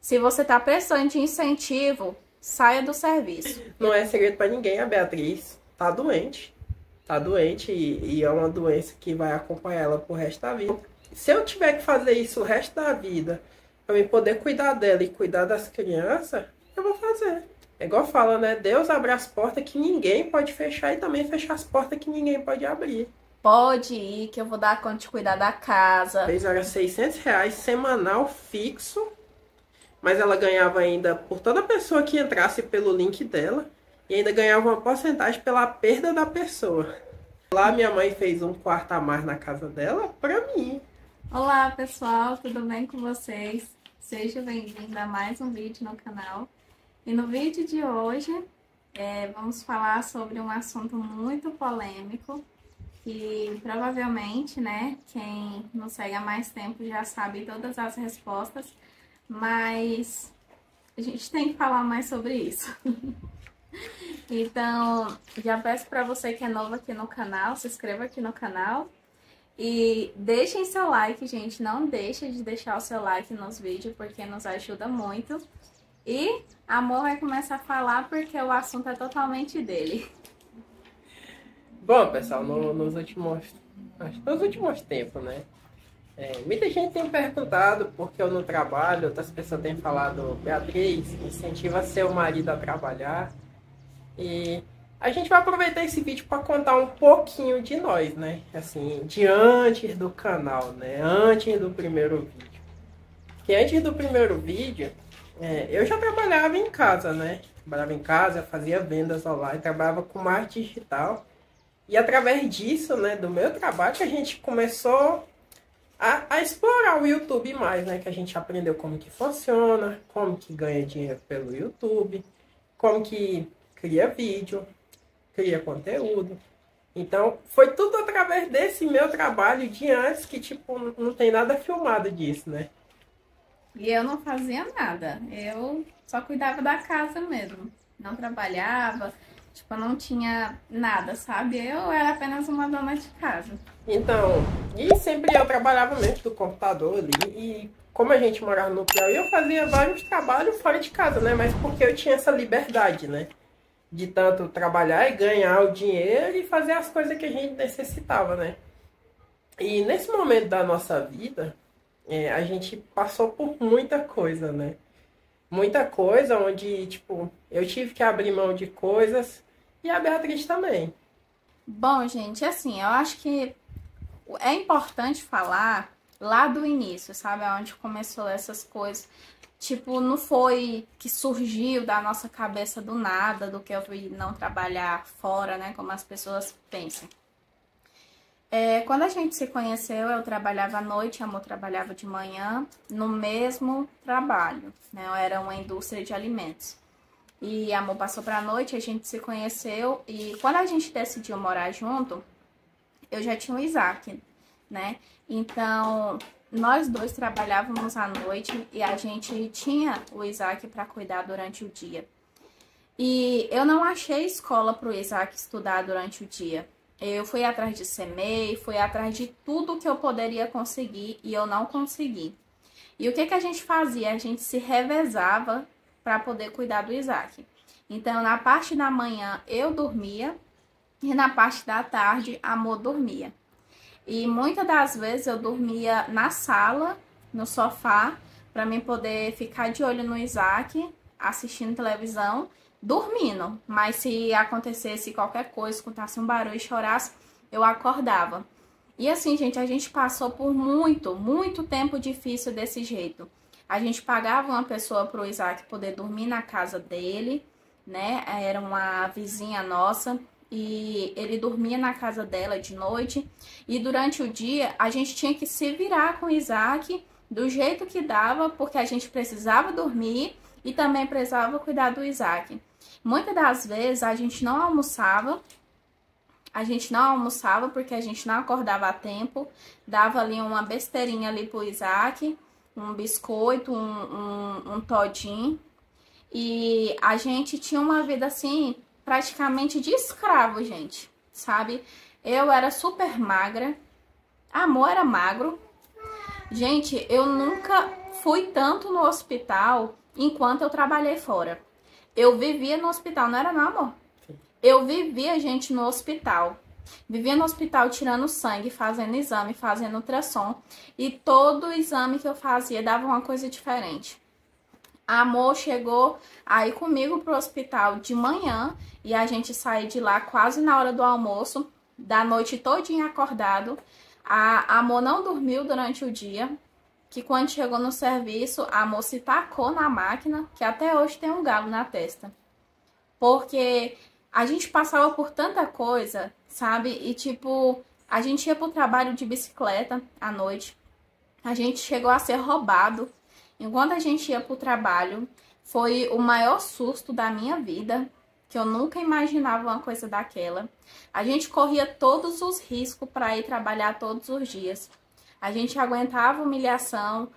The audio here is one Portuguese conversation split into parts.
Se você tá precisando de incentivo, saia do serviço. Não é segredo pra ninguém, a Beatriz tá doente. Tá doente e é uma doença que vai acompanhar ela pro resto da vida. Se eu tiver que fazer isso o resto da vida, pra eu poder cuidar dela e cuidar das crianças, eu vou fazer. É igual fala, né? Deus abre as portas que ninguém pode fechar e também fecha as portas que ninguém pode abrir. Pode ir, que eu vou dar conta de cuidar da casa. Fez era R$ 600 semanal fixo, mas ela ganhava ainda por toda pessoa que entrasse pelo link dela e ainda ganhava uma porcentagem pela perda da pessoa. Lá minha mãe fez um quarto a mais na casa dela pra mim. Olá pessoal, tudo bem com vocês? Seja bem-vindo a mais um vídeo no canal. E no vídeo de hoje vamos falar sobre um assunto muito polêmico que provavelmente, né, quem nos segue há mais tempo já sabe todas as respostas, mas a gente tem que falar mais sobre isso. Então, já peço para você que é novo aqui no canal, se inscreva aqui no canal e deixem seu like, gente. Não deixe de deixar o seu like nos vídeos, porque nos ajuda muito. E Amor vai começar a falar porque o assunto é totalmente dele. Bom, pessoal, nos últimos tempos, né? Muita gente tem perguntado por que eu não trabalho, outras pessoas têm falado, Beatriz, incentiva seu marido a trabalhar. E a gente vai aproveitar esse vídeo para contar um pouquinho de nós, né? Assim, de antes do canal, né? Antes do primeiro vídeo. Porque antes do primeiro vídeo, eu já trabalhava em casa, né? Trabalhava em casa, fazia vendas online, trabalhava com marketing digital. E através disso, né, do meu trabalho, que a gente começou a explorar o YouTube mais, né? Que a gente aprendeu como que funciona, como que ganha dinheiro pelo YouTube, como que cria vídeo, cria conteúdo. Então, foi tudo através desse meu trabalho de antes, que, tipo, não tem nada filmado disso, né? E eu não fazia nada, eu só cuidava da casa mesmo, não trabalhava, tipo, não tinha nada, sabe? Eu era apenas uma dona de casa. Então, e sempre eu trabalhava mesmo do computador ali, e como a gente morava no Piauí, eu fazia vários trabalhos fora de casa, né? Mas porque eu tinha essa liberdade, né? De tanto trabalhar e ganhar o dinheiro e fazer as coisas que a gente necessitava, né? E nesse momento da nossa vida, a gente passou por muita coisa, né? Muita coisa onde, tipo, eu tive que abrir mão de coisas e a Beatriz também. Bom, gente, assim, eu acho que é importante falar lá do início, sabe? Onde começou essas coisas. Tipo, não foi que surgiu da nossa cabeça do nada, do que eu fui não trabalhar fora, né? Como as pessoas pensam. Quando a gente se conheceu, eu trabalhava à noite, Amor trabalhava de manhã, no mesmo trabalho, né? Eu era uma indústria de alimentos. E Amor passou pra noite, a gente se conheceu e quando a gente decidiu morar junto, eu já tinha o Isaac, né? Então, nós dois trabalhávamos à noite e a gente tinha o Isaac para cuidar durante o dia. E eu não achei escola para o Isaac estudar durante o dia. Eu fui atrás de CMEI, fui atrás de tudo que eu poderia conseguir e eu não consegui. E o que a gente fazia? A gente se revezava para poder cuidar do Isaac. Então, na parte da manhã eu dormia e na parte da tarde Amor dormia. E muitas das vezes eu dormia na sala, no sofá, para mim poder ficar de olho no Isaac, assistindo televisão, dormindo. Mas se acontecesse qualquer coisa, escutasse um barulho e chorasse, eu acordava. E assim, gente, a gente passou por muito tempo difícil desse jeito. A gente pagava uma pessoa para o Isaac poder dormir na casa dele, né? Era uma vizinha nossa. E ele dormia na casa dela de noite. E durante o dia a gente tinha que se virar com o Isaac do jeito que dava, porque a gente precisava dormir e também precisava cuidar do Isaac. Muitas das vezes a gente não almoçava. A gente não almoçava porque a gente não acordava a tempo. Dava ali uma besteirinha ali pro Isaac, um biscoito, um todinho. E a gente tinha uma vida assim, praticamente de escravo, gente, sabe? Eu era super magra, Amor era magro. Gente, eu nunca fui tanto no hospital enquanto eu trabalhei fora. Eu vivia no hospital, não era não, amor? Eu vivia, gente, no hospital. Vivia no hospital tirando sangue, fazendo exame, fazendo ultrassom. E todo exame que eu fazia dava uma coisa diferente. A Amor chegou aí comigo pro hospital de manhã e a gente saiu de lá quase na hora do almoço, da noite todinha acordado. A Amor não dormiu durante o dia, que quando chegou no serviço, a Amor se tacou na máquina, que até hoje tem um galo na testa. Porque a gente passava por tanta coisa, sabe? E tipo, a gente ia pro trabalho de bicicleta à noite. A gente chegou a ser roubado. Enquanto a gente ia pro trabalho, foi o maior susto da minha vida, que eu nunca imaginava uma coisa daquela. A gente corria todos os riscos para ir trabalhar todos os dias. A gente aguentava humilhação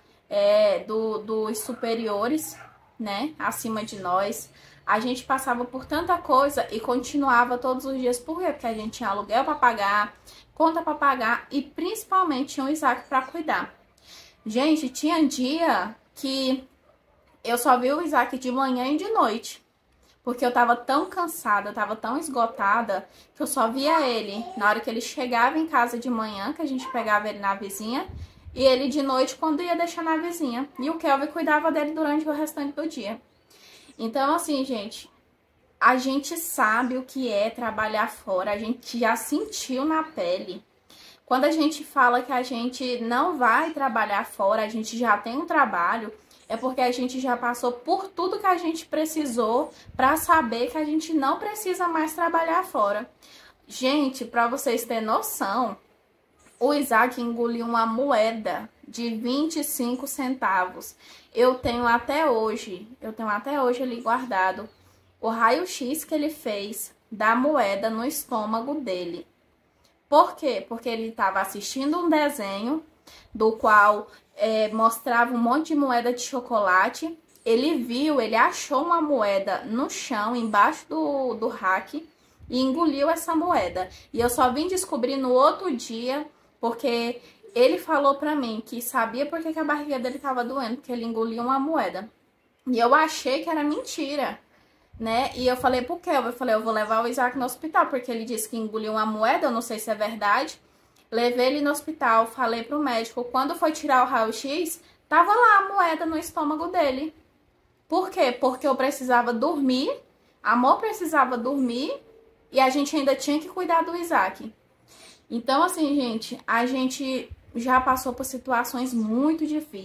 dos superiores, né, acima de nós. A gente passava por tanta coisa e continuava todos os dias. Por quê? Porque a gente tinha aluguel para pagar, conta para pagar e principalmente tinha o Isaac para cuidar. Gente, tinha dia que eu só vi o Isaac de manhã e de noite. Porque eu tava tão cansada, eu tava tão esgotada, que eu só via ele na hora que ele chegava em casa de manhã, que a gente pegava ele na vizinha, e ele de noite quando ia deixar na vizinha. E o Kelvin cuidava dele durante o restante do dia. Então, assim, gente, a gente sabe o que é trabalhar fora, a gente já sentiu na pele. Quando a gente fala que a gente não vai trabalhar fora, a gente já tem um trabalho, é porque a gente já passou por tudo que a gente precisou para saber que a gente não precisa mais trabalhar fora. Gente, para vocês terem noção, o Isaac engoliu uma moeda de 25 centavos. Eu tenho até hoje ali guardado o raio-x que ele fez da moeda no estômago dele. Por quê? Porque ele estava assistindo um desenho do qual mostrava um monte de moeda de chocolate. Ele achou uma moeda no chão, embaixo do rack, e engoliu essa moeda. E eu só vim descobrir no outro dia, porque ele falou pra mim que sabia por que a barriga dele tava doendo, porque ele engoliu uma moeda. E eu achei que era mentira, né? E eu falei pro Kelvin, eu vou levar o Isaac no hospital, porque ele disse que engoliu uma moeda, eu não sei se é verdade. Levei ele no hospital, falei pro médico, quando foi tirar o raio-x, tava lá a moeda no estômago dele. Por quê? Porque eu precisava dormir, a Amor precisava dormir, e a gente ainda tinha que cuidar do Isaac. Então, assim, gente, a gente já passou por situações muito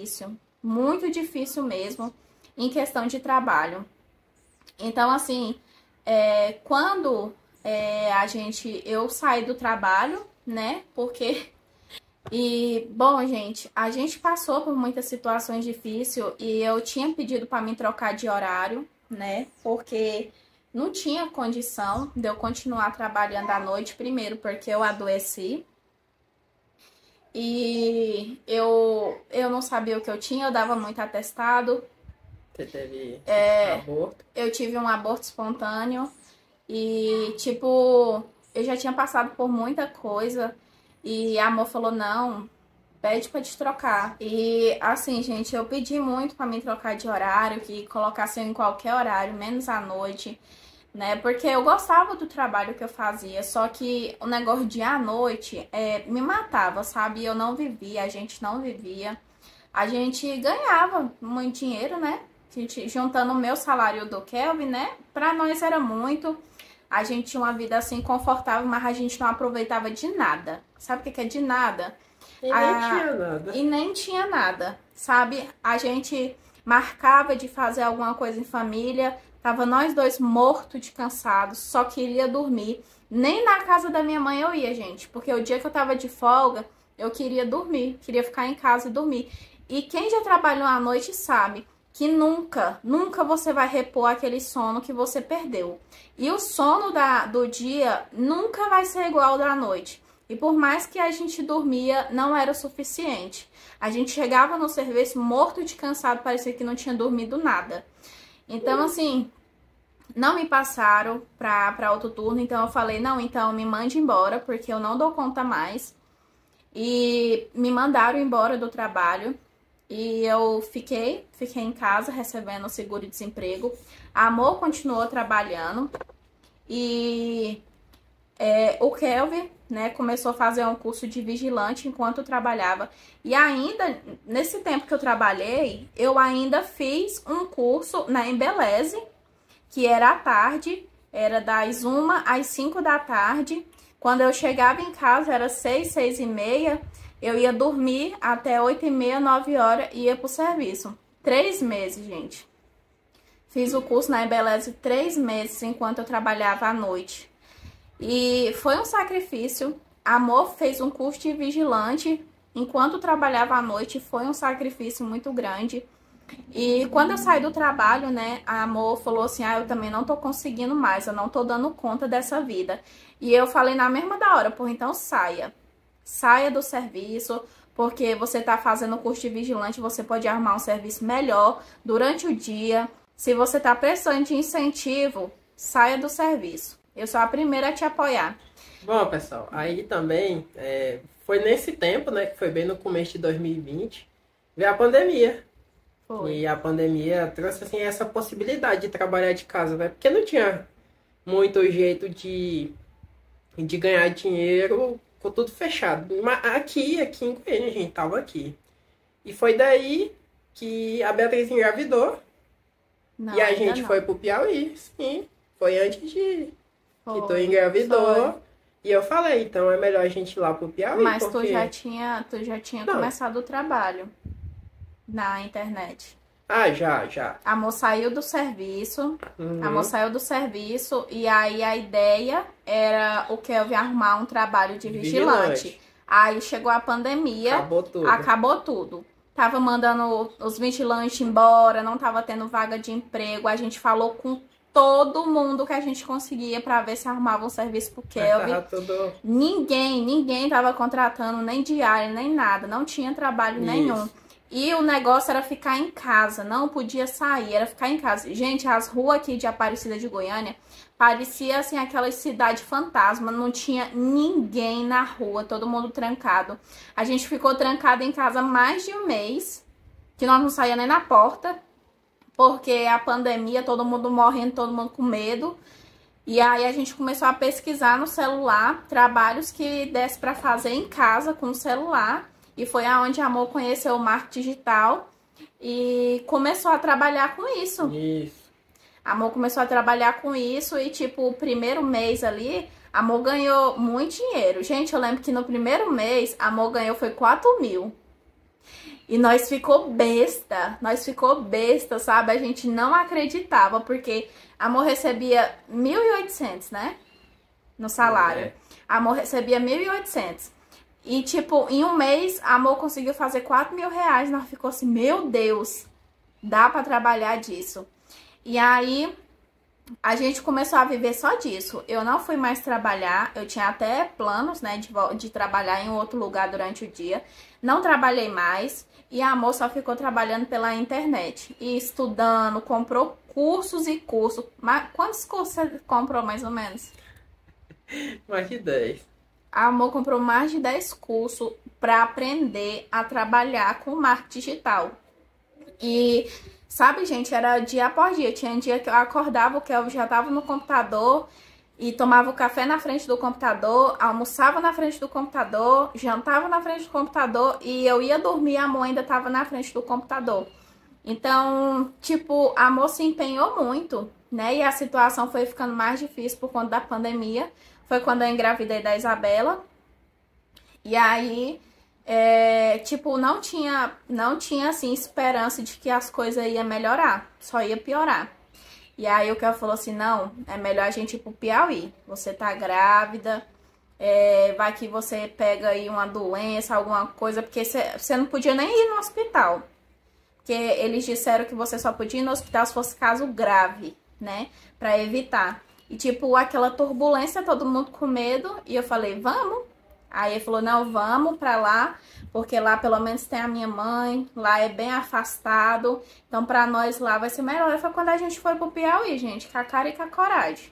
difícil mesmo, em questão de trabalho. Então, assim, quando eu saí do trabalho, né, porque... E, bom, gente, a gente passou por muitas situações difíceis e eu tinha pedido para me trocar de horário, né, porque não tinha condição de eu continuar trabalhando à noite, primeiro porque eu adoeci. E eu não sabia o que eu tinha, eu dava muito atestado. Você teve aborto? Eu tive um aborto espontâneo e, tipo, eu já tinha passado por muita coisa e a Amor falou, não, pede pra te trocar. E, assim, gente, eu pedi muito pra me trocar de horário, que colocasse em qualquer horário, menos à noite, né? Porque eu gostava do trabalho que eu fazia, só que o negócio de à noite me matava, sabe? Eu não vivia, a gente não vivia. A gente ganhava muito dinheiro, né? A gente, juntando o meu salário do Kelvin, né? Pra nós era muito. A gente tinha uma vida assim confortável, mas a gente não aproveitava de nada. Sabe o que é de nada? E nem tinha nada. E nem tinha nada, sabe? A gente marcava de fazer alguma coisa em família. Tava nós dois mortos de cansados, só queria dormir. Nem na casa da minha mãe eu ia, gente. Porque o dia que eu tava de folga, eu queria dormir. Queria ficar em casa e dormir. E quem já trabalhou à noite sabe que nunca você vai repor aquele sono que você perdeu. E o sono do dia nunca vai ser igual ao da noite. E por mais que a gente dormia, não era o suficiente. A gente chegava no serviço morto de cansado, parecia que não tinha dormido nada. Então, assim, não me passaram pra outro turno, então eu falei, não, então me mande embora, porque eu não dou conta mais. E me mandaram embora do trabalho. E eu fiquei em casa recebendo o seguro-desemprego. A Amor continuou trabalhando e o Kelvin, né, começou a fazer um curso de vigilante enquanto eu trabalhava. E ainda, nesse tempo que eu trabalhei, eu ainda fiz um curso na Embeleze, que era à tarde, era das 1 às 5 da tarde. Quando eu chegava em casa, era 6, 6 e meia, eu ia dormir até 8 e meia, 9 horas e ia pro serviço. 3 meses, gente. Fiz o curso na Embeleze 3 meses, enquanto eu trabalhava à noite. E foi um sacrifício. A Amor fez um curso de vigilante enquanto trabalhava à noite. Foi um sacrifício muito grande. E quando eu saí do trabalho, né, a Amor falou assim, eu também não tô conseguindo mais, eu não tô dando conta dessa vida. E eu falei na mesma da hora, então saia. Saia do serviço, porque você tá fazendo o curso de vigilante, você pode arrumar um serviço melhor durante o dia. Se você tá precisando de incentivo, saia do serviço. Eu sou a primeira a te apoiar. Bom, pessoal, aí também foi nesse tempo, né, que foi bem no começo de 2020, veio a pandemia. Foi. E a pandemia trouxe, assim, essa possibilidade de trabalhar de casa, né? Porque não tinha muito jeito de ganhar dinheiro com tudo fechado. Mas aqui em Goiânia, a gente tava aqui. E foi daí que a Beatriz engravidou. Não, e a gente foi pro Piauí, sim. Foi antes que tu engravidou. Foi. E eu falei, então é melhor a gente ir lá pro Piauí. Mas porque... tu já tinha começado o trabalho na internet. Ah, já. A Amor saiu do serviço. A Amor saiu do serviço. E aí a ideia era o Kelvin arrumar um trabalho de vigilante. Aí chegou a pandemia. Acabou tudo. Tava mandando os vigilantes embora. Não tava tendo vaga de emprego. A gente falou com todo mundo que a gente conseguia pra ver se arrumava um serviço pro Kelvin. Ninguém tava contratando nem diário, nem nada. Não tinha trabalho nenhum. E o negócio era ficar em casa, não podia sair, era ficar em casa. Gente, as ruas aqui de Aparecida de Goiânia parecia assim aquela cidade fantasma, não tinha ninguém na rua, todo mundo trancado. A gente ficou trancado em casa mais de um mês, que nós não saía nem na porta, porque a pandemia, todo mundo morrendo, todo mundo com medo. E aí a gente começou a pesquisar no celular trabalhos que desse para fazer em casa com o celular. E foi aonde a Amor conheceu o marketing digital e começou a trabalhar com isso. A Amor começou a trabalhar com isso e, tipo, o primeiro mês ali, a Amor ganhou muito dinheiro. Gente, eu lembro que no primeiro mês, a Amor ganhou foi 4 mil. E nós ficou besta, sabe? A gente não acreditava, porque a Amor recebia 1.800, né? No salário. A Amor recebia 1.800. E, tipo, em um mês, a Amor conseguiu fazer 4 mil reais. Nós ficou assim, meu Deus, dá pra trabalhar disso. E aí, a gente começou a viver só disso. Eu não fui mais trabalhar. Eu tinha até planos, né, de trabalhar em outro lugar durante o dia. Não trabalhei mais. E a Amor só ficou trabalhando pela internet. E estudando, comprou cursos e cursos. Mas quantos cursos você comprou, mais ou menos? Mais de 10. A Amor comprou mais de 10 cursos para aprender a trabalhar com marketing digital. E, sabe, gente, era dia após dia. Tinha dia que eu acordava, que eu já estava no computador e tomava o café na frente do computador, almoçava na frente do computador, jantava na frente do computador e eu ia dormir, a Amor ainda estava na frente do computador. Então, tipo, a Amor se empenhou muito, né? E a situação foi ficando mais difícil por conta da pandemia. Foi quando eu engravidei da Isabela. E aí, tipo, não tinha assim, esperança de que as coisas iam melhorar. Só ia piorar. E aí o que eu falou assim, não, é melhor a gente ir pro Piauí. Você tá grávida, vai que você pega aí uma doença, alguma coisa, porque você não podia nem ir no hospital. Porque eles disseram que você só podia ir no hospital se fosse caso grave, né? Pra evitar. E, tipo, aquela turbulência, todo mundo com medo. E eu falei, vamos. Aí ele falou, não, vamos pra lá. Porque lá, pelo menos, tem a minha mãe. Lá é bem afastado. Então, pra nós lá vai ser melhor. E foi quando a gente foi pro Piauí, gente. Com a cara e com a coragem.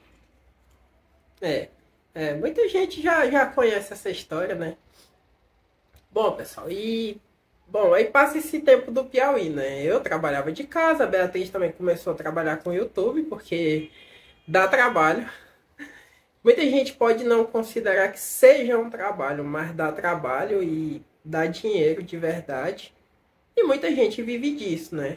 Muita gente já conhece essa história, né? Bom, pessoal, e Bom, aí passa esse tempo do Piauí, né? Eu trabalhava de casa, a Beatriz também começou a trabalhar com o YouTube, porque dá trabalho. Muita gente pode não considerar que seja um trabalho, mas dá trabalho e dá dinheiro de verdade. E muita gente vive disso, né?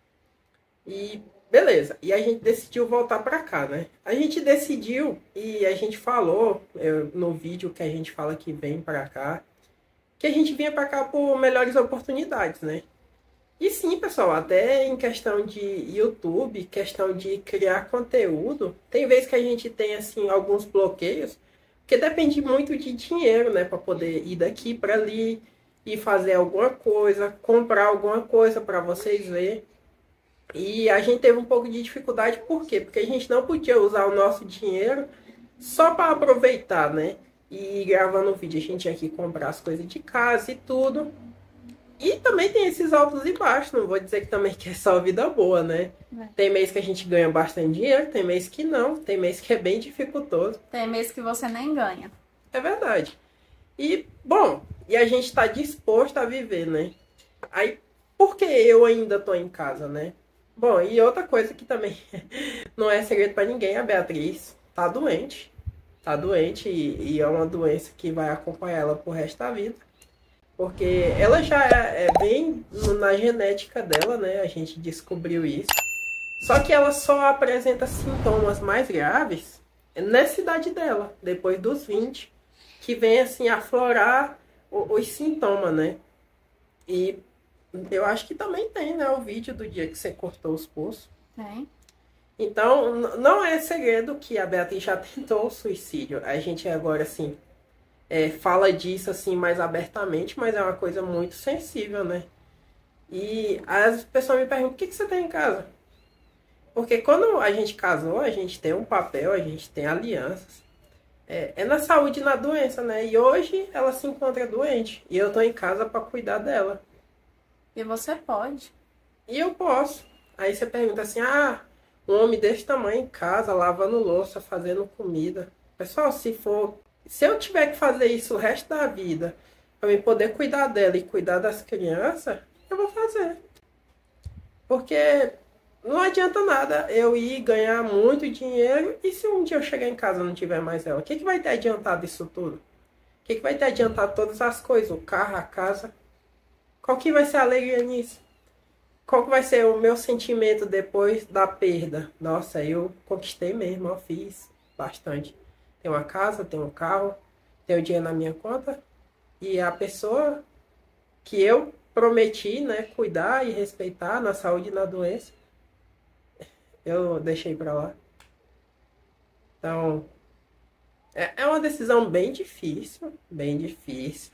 E beleza. E a gente decidiu voltar pra cá, né? A gente decidiu e a gente falou no vídeo que a gente fala que vem pra cá, que a gente vinha pra cá por melhores oportunidades, né? E sim, pessoal, até em questão de YouTube, questão de criar conteúdo, tem vezes que a gente tem assim alguns bloqueios, porque depende muito de dinheiro, né, para poder ir daqui para ali e fazer alguma coisa, comprar alguma coisa para vocês verem. E a gente teve um pouco de dificuldade, por quê? Porque a gente não podia usar o nosso dinheiro só para aproveitar, né? E gravando o vídeo, a gente tinha que comprar as coisas de casa e tudo. E também tem esses altos e baixos, não vou dizer que também que é só vida boa, né? É. Tem mês que a gente ganha bastante dinheiro, tem mês que não, tem mês que é bem dificultoso. Tem mês que você nem ganha. É verdade. E, bom, e a gente está disposto a viver, né? Aí, por que eu ainda tô em casa, né? Bom, e outra coisa que também não é segredo para ninguém, a Beatriz tá doente. Tá doente e é uma doença que vai acompanhar ela pro resto da vida. Porque ela já é bem na genética dela, né? A gente descobriu isso. Só que ela só apresenta sintomas mais graves nessa idade dela, depois dos 20, que vem assim aflorar os sintomas, né? E eu acho que também tem, né? O vídeo do dia que você cortou os pulsos. Tem. Então, não é segredo que a Beatriz já tentou o suicídio. A gente agora, assim, fala disso assim mais abertamente, mas é uma coisa muito sensível, né? E as pessoas me perguntam, o que você tem em casa? Porque quando a gente casou, a gente tem um papel, a gente tem alianças. É na saúde e na doença, né? E hoje ela se encontra doente. E eu tô em casa para cuidar dela. E você pode. E eu posso. Aí você pergunta assim, um homem desse tamanho em casa, lavando louça, fazendo comida. Pessoal, se eu tiver que fazer isso o resto da vida, para eu poder cuidar dela e cuidar das crianças, eu vou fazer. Porque não adianta nada eu ir ganhar muito dinheiro e se um dia eu chegar em casa e não tiver mais ela, o que vai ter adiantado isso tudo? O que vai ter adiantado todas as coisas? O carro, a casa? Qual que vai ser a alegria nisso? Qual que vai ser o meu sentimento depois da perda? Nossa, eu conquistei mesmo, eu fiz bastante. Tenho uma casa, tenho um carro, tenho dinheiro na minha conta. E a pessoa que eu prometi, né, cuidar e respeitar na saúde e na doença, eu deixei pra lá. Então, é uma decisão bem difícil, bem difícil.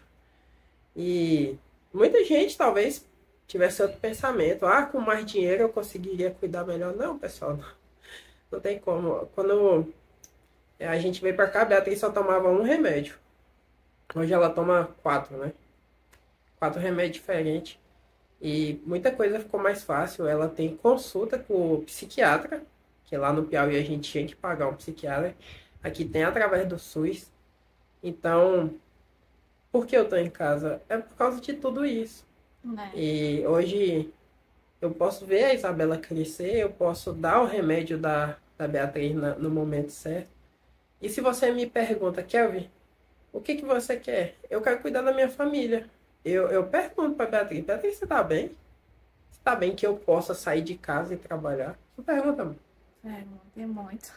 E muita gente talvez tivesse outro pensamento. Com mais dinheiro eu conseguiria cuidar melhor. Não, pessoal, não tem como. Quando a gente veio pra cá, a Beatriz só tomava um remédio. Hoje ela toma 4, né? 4 remédios diferentes. E muita coisa ficou mais fácil. Ela tem consulta com o psiquiatra, que lá no Piauí a gente tinha que pagar um psiquiatra. Aqui tem através do SUS. Então, por que eu tô em casa? É por causa de tudo isso. E hoje eu posso ver a Isabela crescer, eu posso dar o remédio da Beatriz no momento certo. E se você me pergunta, Kelvin, o que você quer? Eu quero cuidar da minha família. Eu pergunto para Beatriz, Beatriz, você tá bem? Você tá bem que eu possa sair de casa e trabalhar? Não pergunta, mano. É muito.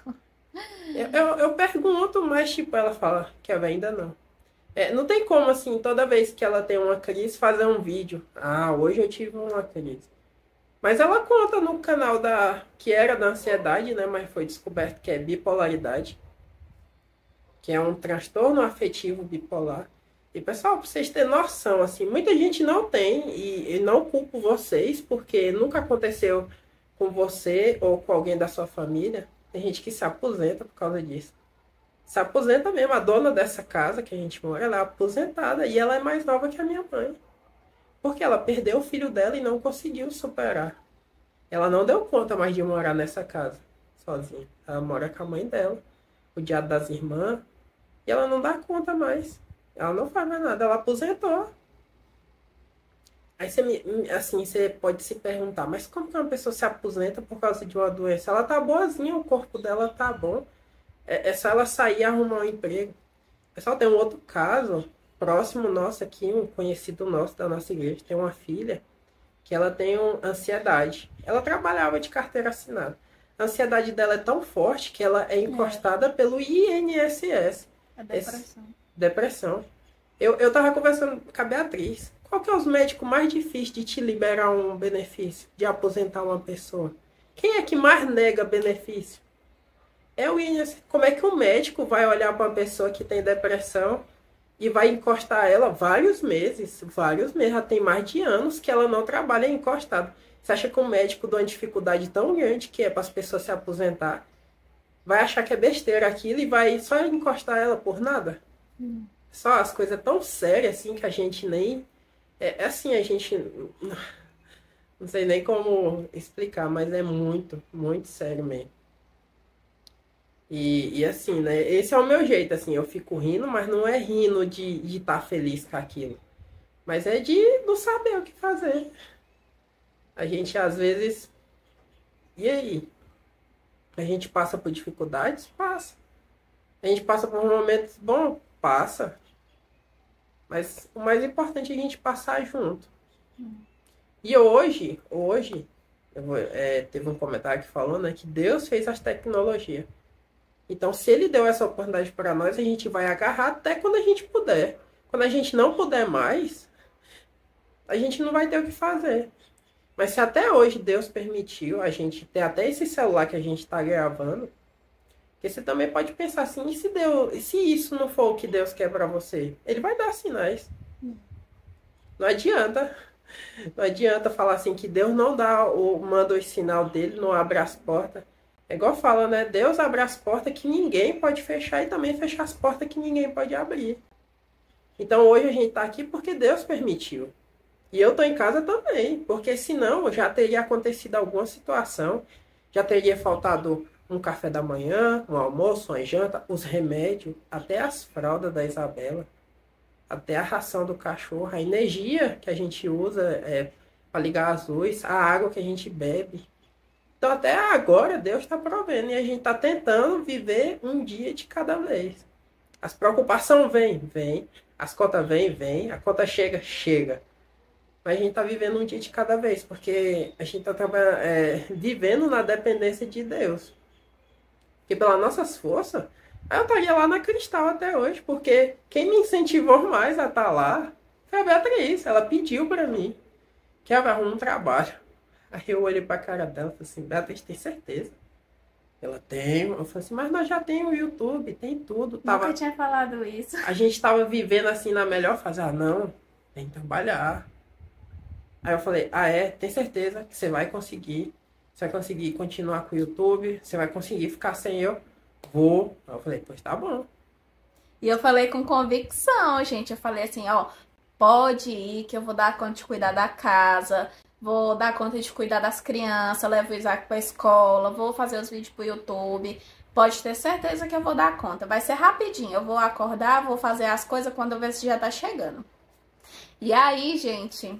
Eu pergunto, mas tipo, ela fala, Kelvin, ainda não. Não tem como, assim, toda vez que ela tem uma crise, fazer um vídeo. Hoje eu tive uma crise. Mas ela conta no canal que era da ansiedade, né? Mas foi descoberto que é bipolaridade. Que é um transtorno afetivo bipolar. E, pessoal, pra vocês terem noção, assim, muita gente não tem, e não culpo vocês, porque nunca aconteceu com você ou com alguém da sua família. Tem gente que se aposenta por causa disso. Se aposenta mesmo. A dona dessa casa que a gente mora, ela é aposentada e ela é mais nova que a minha mãe. Porque ela perdeu o filho dela e não conseguiu superar. Ela não deu conta mais de morar nessa casa sozinha. Ela mora com a mãe dela, o diado das irmãs, e ela não dá conta mais. Ela não faz mais nada, ela aposentou. Aí assim, você pode se perguntar, mas como que uma pessoa se aposenta por causa de uma doença? Ela tá boazinha, o corpo dela tá bom. É só ela sair e arrumar um emprego. Pessoal, tem um outro caso próximo nosso aqui, um conhecido nosso da nossa igreja, tem uma filha que ela tem ansiedade. Ela trabalhava de carteira assinada. A ansiedade dela é tão forte que ela é encostada pelo INSS. A depressão. Depressão. Eu tava conversando com a Beatriz. Qual que é os médicos mais difíceis de te liberar um benefício, de aposentar uma pessoa? Quem é que mais nega benefício? É o INSS. Como é que um médico vai olhar para uma pessoa que tem depressão e vai encostar ela vários meses? Já tem mais de anos que ela não trabalha encostada. Você acha que um médico de uma dificuldade tão grande que é para as pessoas se aposentar vai achar que é besteira aquilo e vai só encostar ela por nada? Só as coisas tão sérias assim que a gente nem... É assim, a gente... Não sei nem como explicar, mas é muito, muito sério mesmo. E assim, né? Esse é o meu jeito, assim. Eu fico rindo, mas não é rindo de estar feliz com aquilo. Mas é de não saber o que fazer. A gente, às vezes... E aí? A gente passa por dificuldades? Passa. A gente passa por momentos bons? Passa. Mas o mais importante é a gente passar junto. E hoje teve um comentário que falou, né, que Deus fez as tecnologias. Então, se Ele deu essa oportunidade para nós, a gente vai agarrar até quando a gente puder. Quando a gente não puder mais, a gente não vai ter o que fazer. Mas se até hoje Deus permitiu a gente ter até esse celular que a gente está gravando, porque você também pode pensar assim, e se isso não for o que Deus quer para você? Ele vai dar sinais. Não adianta. Não adianta falar assim que Deus não manda o sinal dele, não abre as portas. É igual fala, né? Deus abre as portas que ninguém pode fechar e também fecha as portas que ninguém pode abrir. Então hoje a gente tá aqui porque Deus permitiu. E eu tô em casa também, porque senão já teria acontecido alguma situação, já teria faltado um café da manhã, um almoço, uma janta, os remédios, até as fraldas da Isabela, até a ração do cachorro, a energia que a gente usa para ligar as luzes, a água que a gente bebe. Então até agora Deus está provendo e a gente está tentando viver um dia de cada vez. As preocupações vêm. As contas vêm. A conta chega. Mas a gente está vivendo um dia de cada vez, porque a gente está vivendo na dependência de Deus. Porque pelas nossas forças, eu estaria lá na Cristal até hoje, porque quem me incentivou mais a estar lá foi a Beatriz. Ela pediu para mim que ela arrumar um trabalho. Aí eu olhei pra cara dela e falei assim, Beatriz, tem certeza? Ela tem. Eu falei assim, mas nós já temos o YouTube, tem tudo. Nunca tinha falado isso. A gente tava vivendo assim na melhor fase. Ah, não, tem que trabalhar. Aí eu falei, tem certeza que você vai conseguir. Você vai conseguir continuar com o YouTube, você vai conseguir ficar sem eu. Vou. Aí eu falei, pois tá bom. E eu falei com convicção, gente. Eu falei assim, ó, pode ir que eu vou dar conta de cuidar da casa. Vou dar conta de cuidar das crianças, levo o Isaac pra escola, vou fazer os vídeos pro YouTube. Pode ter certeza que eu vou dar conta. Vai ser rapidinho. Eu vou acordar, vou fazer as coisas quando eu ver se já tá chegando. E aí, gente...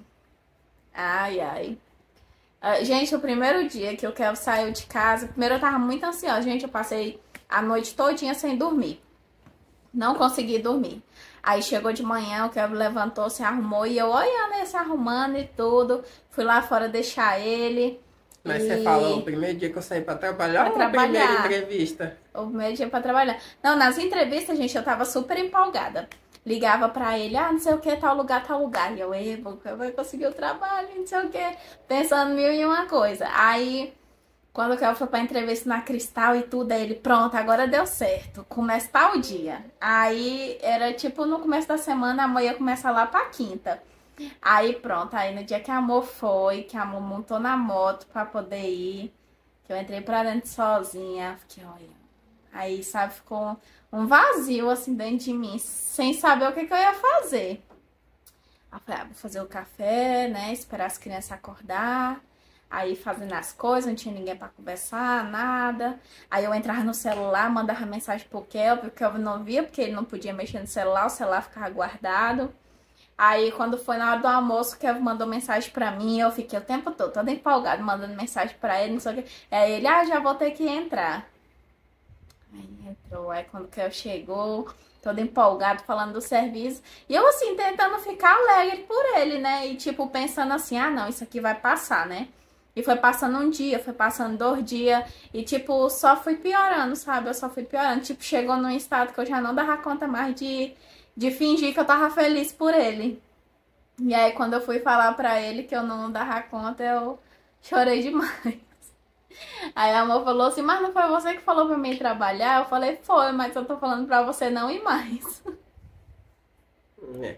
Ai. Gente, o primeiro dia que o Kelvin saiu de casa... Primeiro eu tava muito ansiosa. Gente, eu passei a noite todinha sem dormir. Não consegui dormir. Aí chegou de manhã, o Kelvin levantou, se arrumou e eu olhando ele se arrumando e tudo. Fui lá fora deixar ele. Mas você falou o primeiro dia que eu saí pra trabalhar ou a primeira entrevista? O primeiro dia pra trabalhar. Não, nas entrevistas, gente, eu tava super empolgada. Ligava pra ele, não sei o que, tal lugar. E eu vai conseguir o trabalho, não sei o que. Pensando mil e uma coisa. Aí... Quando o Kelvin foi pra entrevista na Cristal e tudo, aí ele, pronto, agora deu certo. Começa tal dia. Aí era tipo no começo da semana, amanhã começa lá pra quinta. Aí pronto, aí no dia que a Amor foi, que a Amor montou na moto pra poder ir, que eu entrei pra dentro sozinha, fiquei olhando. Aí, sabe, ficou um vazio assim dentro de mim, sem saber o que eu ia fazer. Aí eu falei, vou fazer o café, né, esperar as crianças acordar. Aí fazendo as coisas, não tinha ninguém pra conversar, nada. Aí eu entrava no celular, mandava mensagem pro Kelvin, o Kelvin não via, porque ele não podia mexer no celular, o celular ficava guardado. Aí, quando foi na hora do almoço, que ele mandou mensagem pra mim, eu fiquei o tempo todo toda empolgada, mandando mensagem pra ele, não sei o que. Aí ele, já vou ter que entrar. Aí entrou, aí quando o Kel chegou, todo empolgado, falando do serviço. E eu, assim, tentando ficar alegre por ele, né? E, tipo, pensando assim, não, isso aqui vai passar, né? E foi passando um dia, foi passando 2 dias. E, tipo, só fui piorando, sabe? Eu só fui piorando. Tipo, chegou num estado que eu já não dava conta mais de fingir que eu tava feliz por ele. E aí, quando eu fui falar pra ele que eu não dava conta, eu chorei demais. Aí a amor falou assim, mas não foi você que falou pra mim trabalhar? Eu falei, foi, mas eu tô falando pra você não ir mais. É.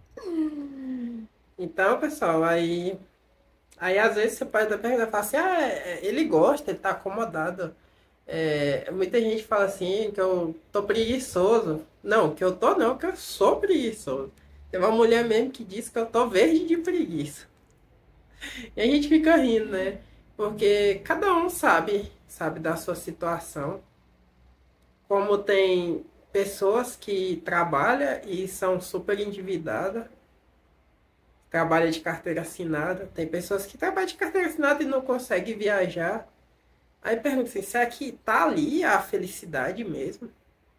Então, pessoal, aí às vezes você pode até perguntar, falar assim, ele gosta, ele tá acomodado. Muita gente fala assim que eu tô preguiçoso. Não, que eu tô não, que eu sou preguiçoso. Tem uma mulher mesmo que diz que eu tô verde de preguiça. E a gente fica rindo, né? Porque cada um sabe da sua situação. Como tem pessoas que trabalham e são super endividadas, trabalham de carteira assinada. Tem pessoas que trabalham de carteira assinada e não conseguem viajar. Aí pergunta assim, será que tá ali a felicidade mesmo?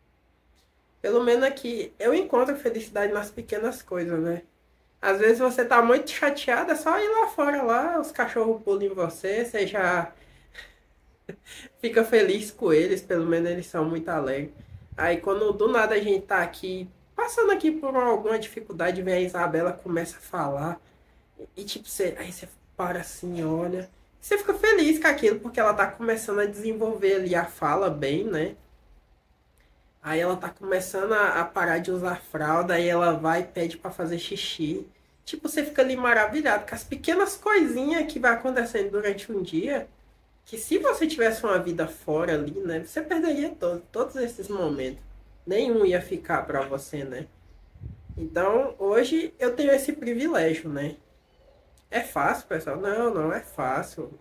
Pelo menos aqui, eu encontro felicidade nas pequenas coisas, né? Às vezes você tá muito chateado, é só ir lá fora, lá, os cachorros pulam em você, você já fica feliz com eles, pelo menos eles são muito alegres. Aí quando do nada a gente tá aqui, passando aqui por alguma dificuldade, vem a Isabela, começa a falar, e tipo, aí você para assim, olha, você fica feliz com aquilo, porque ela tá começando a desenvolver ali a fala bem, né? Aí ela tá começando a parar de usar fralda, aí ela vai e pede pra fazer xixi. Tipo, você fica ali maravilhado com as pequenas coisinhas que vai acontecendo durante um dia, que se você tivesse uma vida fora ali, né, você perderia todos esses momentos. Nenhum ia ficar pra você, né? Então, hoje eu tenho esse privilégio, né? É fácil, pessoal? Não, não é fácil.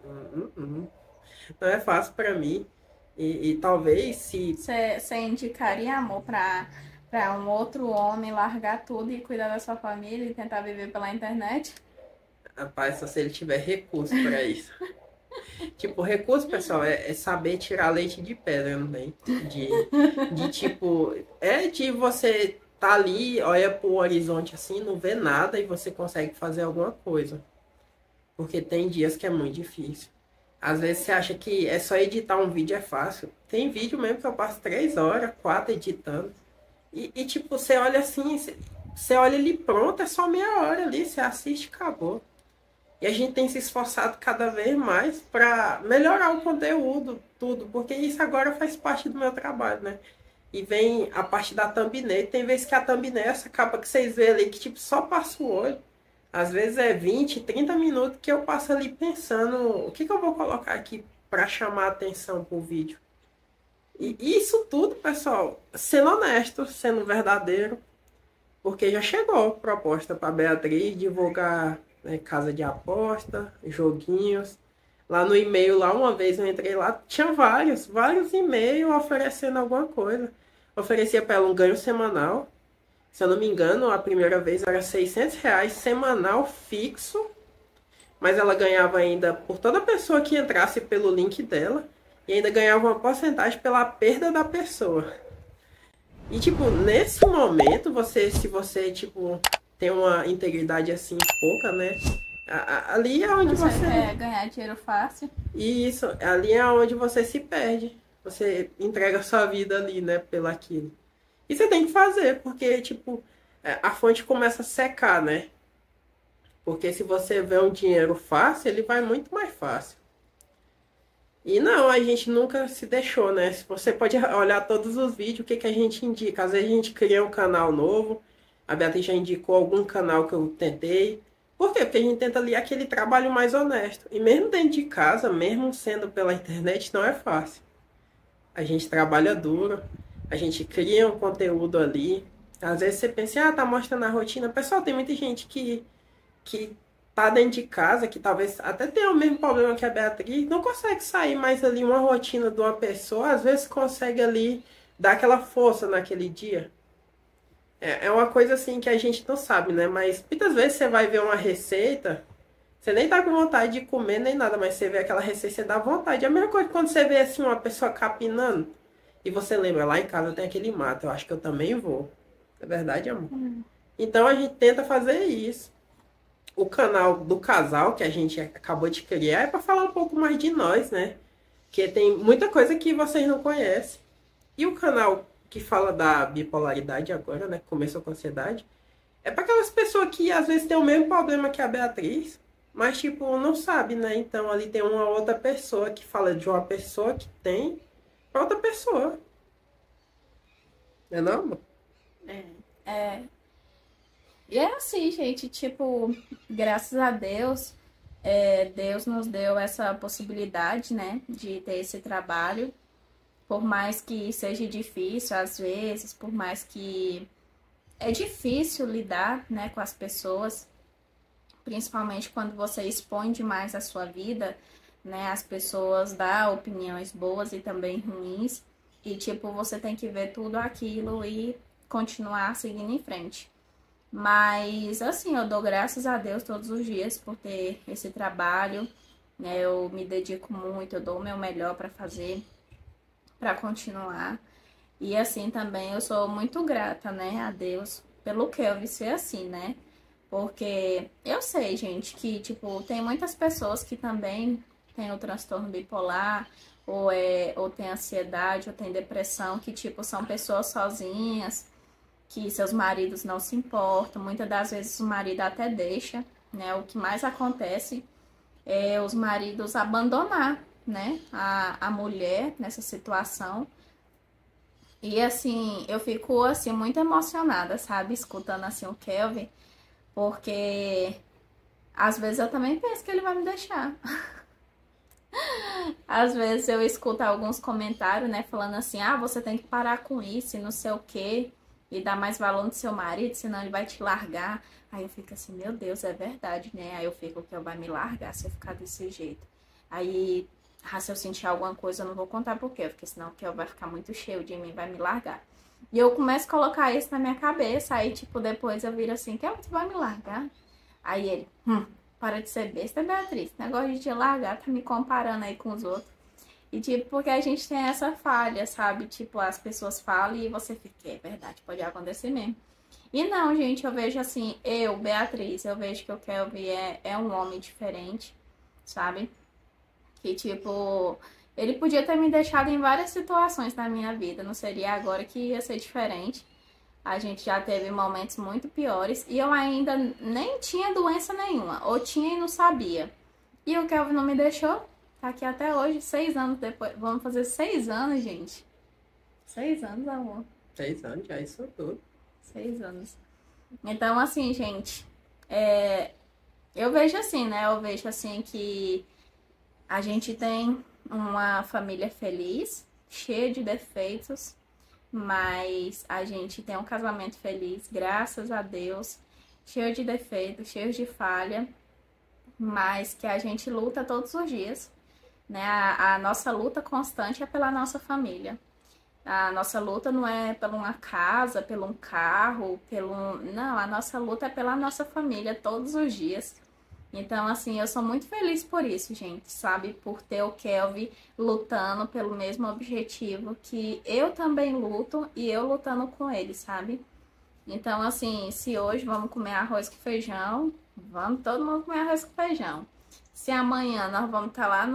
Não é fácil pra mim. E talvez se Você indicaria, amor, pra um outro homem largar tudo e cuidar da sua família e tentar viver pela internet? Rapaz, só se ele tiver recurso para isso. Tipo, recurso, pessoal, é saber tirar leite de pedra, não tem? De tipo, de você tá ali, olha pro horizonte assim, não vê nada e você consegue fazer alguma coisa. Porque tem dias que é muito difícil. Às vezes você acha que é só editar um vídeo é fácil. Tem vídeo mesmo que eu passo 3 horas, 4 editando. E tipo, você olha assim, você olha ali pronto, é só meia hora ali, você assiste e acabou. E a gente tem se esforçado cada vez mais para melhorar o conteúdo, tudo, porque isso agora faz parte do meu trabalho, né? E vem a parte da thumbnail. Tem vezes que a thumbnail, essa capa que vocês veem ali, que tipo, só passa o olho. Às vezes é 20, 30 minutos que eu passo ali pensando o que eu vou colocar aqui para chamar a atenção pro vídeo. E isso tudo, pessoal, sendo honesto, sendo verdadeiro, porque já chegou proposta para Beatriz divulgar, né, casa de aposta, joguinhos. Lá no e-mail, lá uma vez eu entrei lá, tinha vários e-mails oferecendo alguma coisa. Oferecia para ela um ganho semanal. Se eu não me engano, a primeira vez era R$ 600 semanal fixo. Mas ela ganhava ainda por toda pessoa que entrasse pelo link dela. E ainda ganhava uma porcentagem pela perda da pessoa. E, tipo, nesse momento, se você, tipo, tem uma integridade assim pouca, né? Ali é onde você quer ganhar dinheiro fácil. Isso, ali é onde você se perde. Você entrega a sua vida ali, né, pelo aquilo. E você tem que fazer, porque, tipo, a fonte começa a secar, né? Porque se você vê um dinheiro fácil, ele vai muito mais fácil. E não, a gente nunca se deixou, né? Você pode olhar todos os vídeos, o que a gente indica. Às vezes a gente cria um canal novo, a Beatriz já indicou algum canal que eu tentei. Por quê? Porque a gente tenta ali aquele trabalho mais honesto. E mesmo dentro de casa, mesmo sendo pela internet, não é fácil. A gente trabalha duro, a gente cria um conteúdo ali. Às vezes você pensa, tá mostrando a rotina. Pessoal, tem muita gente que tá dentro de casa, que talvez até tenha o mesmo problema que a Beatriz, não consegue sair mais ali uma rotina de uma pessoa, às vezes consegue ali dar aquela força naquele dia. É uma coisa assim que a gente não sabe, né? Mas muitas vezes você vai ver uma receita, você nem tá com vontade de comer nem nada, mas você vê aquela receita, você dá vontade. É a mesma coisa quando você vê assim uma pessoa capinando e você lembra, lá em casa tem aquele mato, eu acho que eu também vou. É verdade, amor? Então a gente tenta fazer isso. O canal do casal que a gente acabou de criar é para falar um pouco mais de nós, né? Que tem muita coisa que vocês não conhecem. E o canal que fala da bipolaridade agora, né? Começou com ansiedade. É para aquelas pessoas que às vezes têm o mesmo problema que a Beatriz, mas tipo, não sabe, né? Então ali tem uma outra pessoa que fala de uma pessoa que tem pra outra pessoa. Não é não, amor? É, e é assim, gente, tipo, graças a Deus, Deus nos deu essa possibilidade, né, de ter esse trabalho, por mais que seja difícil às vezes, por mais que é difícil lidar, né, com as pessoas, principalmente quando você expõe demais a sua vida, né, as pessoas dão opiniões boas e também ruins, e tipo, você tem que ver tudo aquilo e continuar seguindo em frente. Mas, assim, eu dou graças a Deus todos os dias por ter esse trabalho, né? Eu me dedico muito, eu dou o meu melhor para fazer, para continuar. E, assim, também eu sou muito grata, né, a Deus pelo que eu vi ser assim, né? Porque eu sei, gente, que, tipo, tem muitas pessoas que também têm o transtorno bipolar, ou tem ansiedade, ou tem depressão, que, tipo, são pessoas sozinhas, que seus maridos não se importam. Muitas das vezes o marido até deixa, né? O que mais acontece é os maridos abandonar, né? A mulher nessa situação. E assim, eu fico assim muito emocionada, sabe? Escutando assim o Kelvin, porque às vezes eu também penso que ele vai me deixar. Às vezes eu escuto alguns comentários, né, falando assim, ah, você tem que parar com isso e não sei o quê, e dar mais valor no seu marido, senão ele vai te largar. Aí eu fico assim, meu Deus, é verdade, né? Aí eu fico que ele vai me largar se eu ficar desse jeito. Aí, se eu sentir alguma coisa, eu não vou contar por quê, porque senão o Kel vai ficar muito cheio de mim, vai me largar. E eu começo a colocar isso na minha cabeça, aí, tipo, depois eu viro assim, Kel, tu vai me largar? Aí ele, para de ser besta, Beatriz. Negócio de te largar, tá me comparando aí com os outros. E, tipo, porque a gente tem essa falha, sabe? Tipo, as pessoas falam e você fica, é verdade, pode acontecer mesmo. E não, gente, eu vejo assim, Beatriz, eu vejo que o Kelvin é um homem diferente, sabe? Que, tipo, ele podia ter me deixado em várias situações na minha vida, não seria agora que ia ser diferente. A gente já teve momentos muito piores e eu ainda nem tinha doença nenhuma, ou tinha e não sabia. E o Kelvin não me deixou, tá aqui até hoje, 6 anos depois. Vamos fazer 6 anos, gente. 6 anos, amor. 6 anos, já isso tudo. 6 anos. Então, assim, gente, eu vejo assim, né? Eu vejo assim que a gente tem uma família feliz, cheia de defeitos, mas a gente tem um casamento feliz, graças a Deus, cheio de defeitos, cheio de falha, mas que a gente luta todos os dias, né? A nossa luta constante é pela nossa família. A nossa luta não é por uma casa, por um carro, Não, a nossa luta é pela nossa família todos os dias. Então, assim, eu sou muito feliz por isso, gente, sabe? Por ter o Kelvin lutando pelo mesmo objetivo que eu também luto e eu lutando com ele, sabe? Então, assim, se hoje vamos comer arroz com feijão, vamos todo mundo comer arroz com feijão. Se amanhã nós vamos estar lá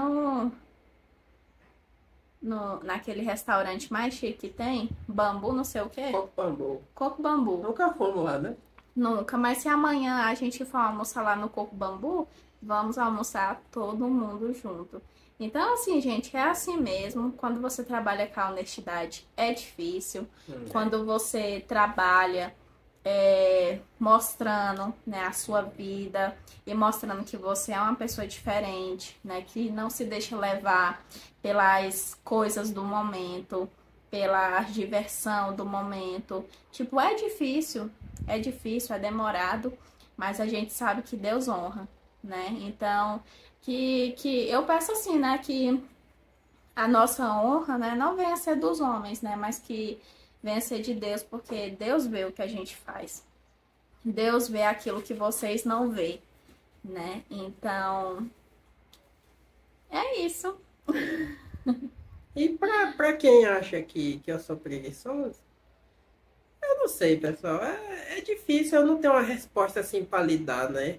naquele restaurante mais chique que tem, bambu, não sei o quê. Coco bambu. Coco bambu. Nunca fomos lá, né? Nunca, mas se amanhã a gente for almoçar lá no Coco Bambu, vamos almoçar todo mundo junto. Então, assim, gente, é assim mesmo. Quando você trabalha com a honestidade, é difícil. Quando você trabalha mostrando, né, a sua vida e mostrando que você é uma pessoa diferente, né, que não se deixa levar pelas coisas do momento, pela diversão do momento. Tipo, é difícil, é demorado, mas a gente sabe que Deus honra, né? Então, que eu peço assim, né, que a nossa honra, né, não venha a ser dos homens, né, mas que venha ser de Deus, porque Deus vê o que a gente faz. Deus vê aquilo que vocês não vê, né? Então, é isso. E pra quem acha que eu sou preguiçoso, eu não sei, pessoal. É difícil, eu não tenho uma resposta assim pra lhe dar, né?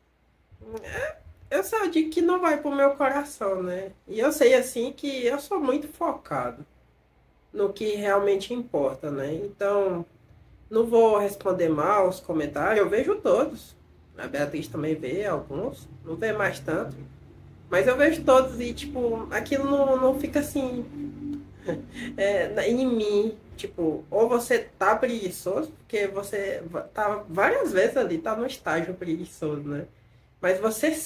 Eu só digo que não vai pro meu coração, né? E eu sei, assim, que eu sou muito focado no que realmente importa, né? Então, não vou responder mal os comentários, eu vejo todos. A Beatriz também vê alguns, não vê mais tanto. Mas eu vejo todos e, tipo, aquilo não fica assim em mim. Tipo, ou você tá preguiçoso, porque você tá várias vezes ali, tá no estágio preguiçoso, né? Mas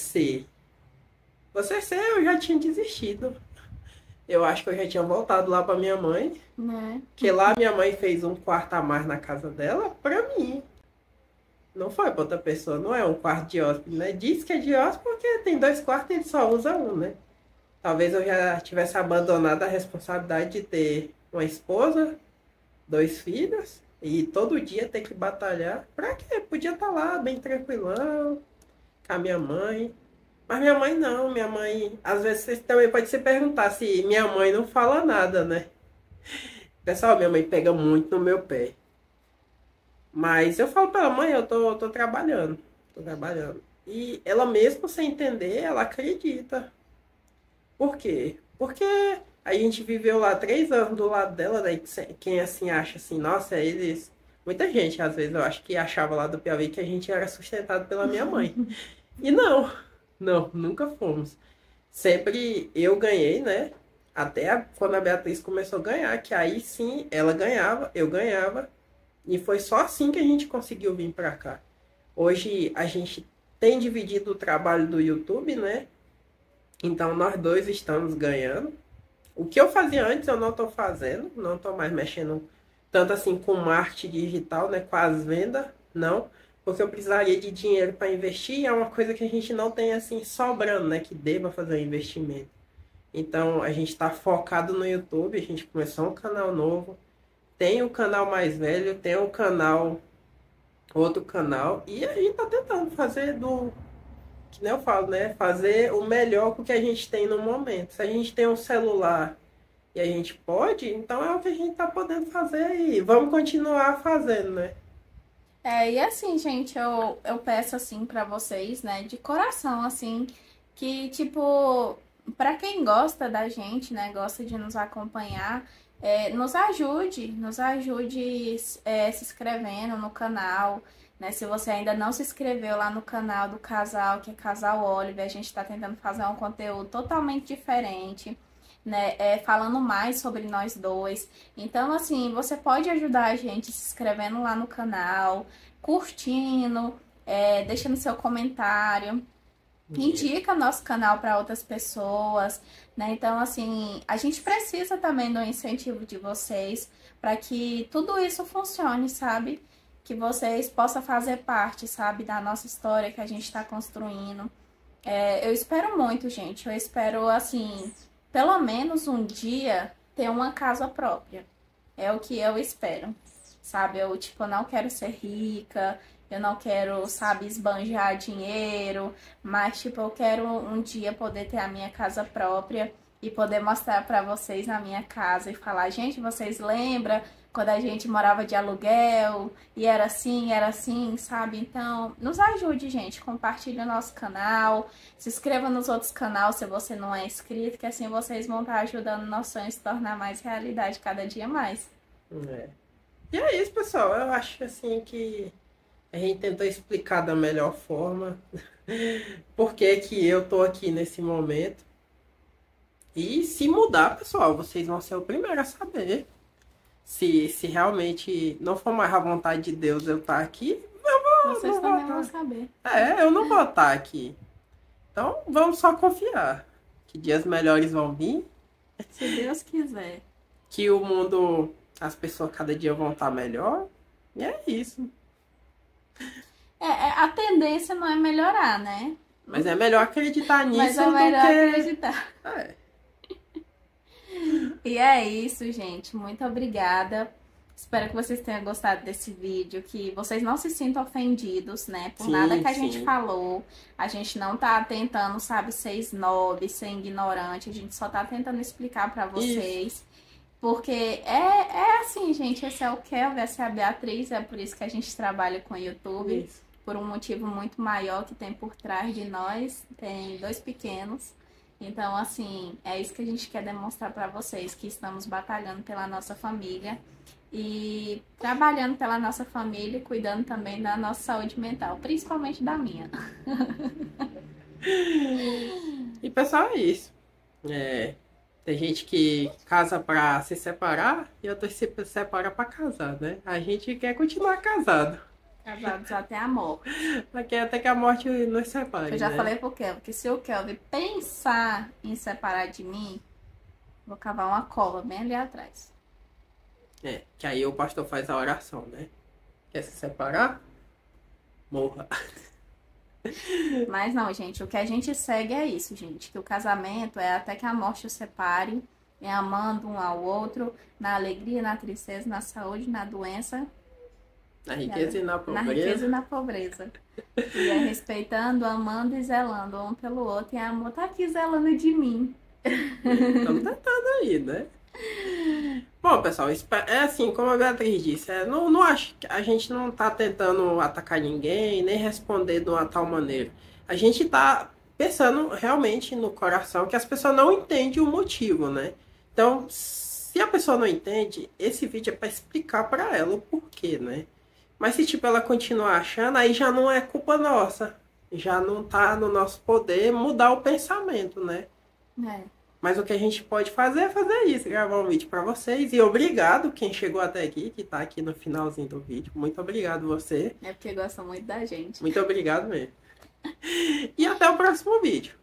você ser, eu já tinha desistido. Eu acho que eu já tinha voltado lá pra minha mãe. Né? Que lá minha mãe fez um quarto a mais na casa dela pra mim. Não foi pra outra pessoa, não é um quarto de hóspede, né? Diz que é de hóspede porque tem 2 quartos e ele só usa um, né? Talvez eu já tivesse abandonado a responsabilidade de ter uma esposa, 2 filhos e todo dia ter que batalhar. Pra quê? Podia estar lá bem tranquilão com a minha mãe. Mas minha mãe não, minha mãe... Às vezes vocês também podem se perguntar se minha mãe não fala nada, né? Pessoal, minha mãe pega muito no meu pé. Mas eu falo pra ela, mãe, eu tô trabalhando. Tô trabalhando. E ela mesmo sem entender, ela acredita. Por quê? Porque a gente viveu lá 3 anos do lado dela, daí quem assim acha assim, nossa, eles... Muita gente, às vezes, eu acho que achava lá do Piauí que a gente era sustentado pela minha mãe. E não, nunca fomos. Sempre eu ganhei, né? Até quando a Beatriz começou a ganhar, que aí sim ela ganhava, eu ganhava. E foi só assim que a gente conseguiu vir pra cá. Hoje a gente tem dividido o trabalho do YouTube, né? Então nós dois estamos ganhando. O que eu fazia antes eu não estou fazendo, não estou mais mexendo tanto assim com marketing digital, né? Com as vendas, não. Porque eu precisaria de dinheiro para investir e é uma coisa que a gente não tem assim sobrando, né? Que deva fazer um investimento. Então a gente está focado no YouTube, a gente começou um canal novo. Tem o canal mais velho, tem o canal, outro canal, e a gente tá tentando fazer que nem eu falo, né? Fazer o melhor com o que a gente tem no momento. Se a gente tem um celular e a gente pode, então é o que a gente tá podendo fazer e vamos continuar fazendo, né? E assim, gente, eu peço assim pra vocês, né, de coração, assim, que tipo, pra quem gosta da gente, né, gosta de nos acompanhar, nos ajude se inscrevendo no canal, né? Se você ainda não se inscreveu lá no canal do casal, que é Casal Oliver, a gente tá tentando fazer um conteúdo totalmente diferente, né? Falando mais sobre nós dois. Então, assim, você pode ajudar a gente se inscrevendo lá no canal, curtindo, deixando seu comentário. Indica nosso canal para outras pessoas, né? Então, assim, a gente precisa também do incentivo de vocês para que tudo isso funcione, sabe? Que vocês possam fazer parte, sabe, da nossa história que a gente está construindo. Eu espero muito, gente. Eu espero, assim, pelo menos um dia ter uma casa própria. É o que eu espero, sabe? Eu, tipo, não quero ser rica, eu não quero, sabe, esbanjar dinheiro, mas, tipo, eu quero um dia poder ter a minha casa própria e poder mostrar pra vocês na minha casa e falar, gente, vocês lembram quando a gente morava de aluguel e era assim, sabe? Então, nos ajude, gente, compartilhe o nosso canal, se inscreva nos outros canais se você não é inscrito, que assim vocês vão estar ajudando o nosso sonho a se tornar mais realidade cada dia mais. E é isso, pessoal. Eu acho assim que a gente tentou explicar da melhor forma por que que eu tô aqui nesse momento. E se mudar, pessoal, vocês vão ser o primeiro a saber. Se realmente não for mais a vontade de Deus eu estar aqui, Vocês também vão saber. eu não vou estar aqui. Então, vamos só confiar que dias melhores vão vir. Se Deus quiser. Que o mundo, as pessoas cada dia vão estar melhor. E é isso. A tendência não é melhorar, né? Mas é melhor acreditar nisso Mas é melhor do que... acreditar. E é isso, gente. Muito obrigada. Espero que vocês tenham gostado desse vídeo, que vocês não se sintam ofendidos, né? Por Sim, nada que a gente sim. falou. A gente não tá tentando, sabe, ser snob, ser ignorante. A gente só tá tentando explicar pra vocês. Porque é assim, gente. Esse é o Kelvin, essa é a Beatriz. É por isso que a gente trabalha com o YouTube. Isso. Por um motivo muito maior que tem por trás de nós. Tem 2 pequenos. Então, assim, é isso que a gente quer demonstrar pra vocês, que estamos batalhando pela nossa família e trabalhando pela nossa família e cuidando também da nossa saúde mental, principalmente da minha. E pessoal, é isso. Tem gente que casa pra se separar e outras se separa pra casar, né? A gente quer continuar casado. Casados até a morte. Até que a morte nos separe, Eu já né? falei pro Kelvin que se o Kelvin pensar em separar de mim, vou cavar uma cova bem ali atrás. Que aí o pastor faz a oração, né? Quer se separar? Morra. Mas não, gente, o que a gente segue é isso, gente. Que o casamento é até que a morte os separe, é amando um ao outro, na alegria, na tristeza, na saúde, na doença, Na riqueza e na na riqueza pobreza. e na pobreza. E é respeitando, amando e zelando um pelo outro. E a amor tá aqui zelando de mim. Estamos tentando aí, né? Bom, pessoal, é assim, como a Beatriz disse, não acho que a gente não tá tentando atacar ninguém, nem responder de uma tal maneira. A gente tá pensando realmente no coração que as pessoas não entendem o motivo, né? Então, se a pessoa não entende, esse vídeo é para explicar para ela o porquê, né? Mas se tipo ela continuar achando, aí já não é culpa nossa. Já não tá no nosso poder mudar o pensamento, né? É. Mas o que a gente pode fazer é fazer isso, gravar um vídeo para vocês. E obrigado quem chegou até aqui, que tá aqui no finalzinho do vídeo. Muito obrigado você. É porque gosta muito da gente. Muito obrigado mesmo. E até o próximo vídeo.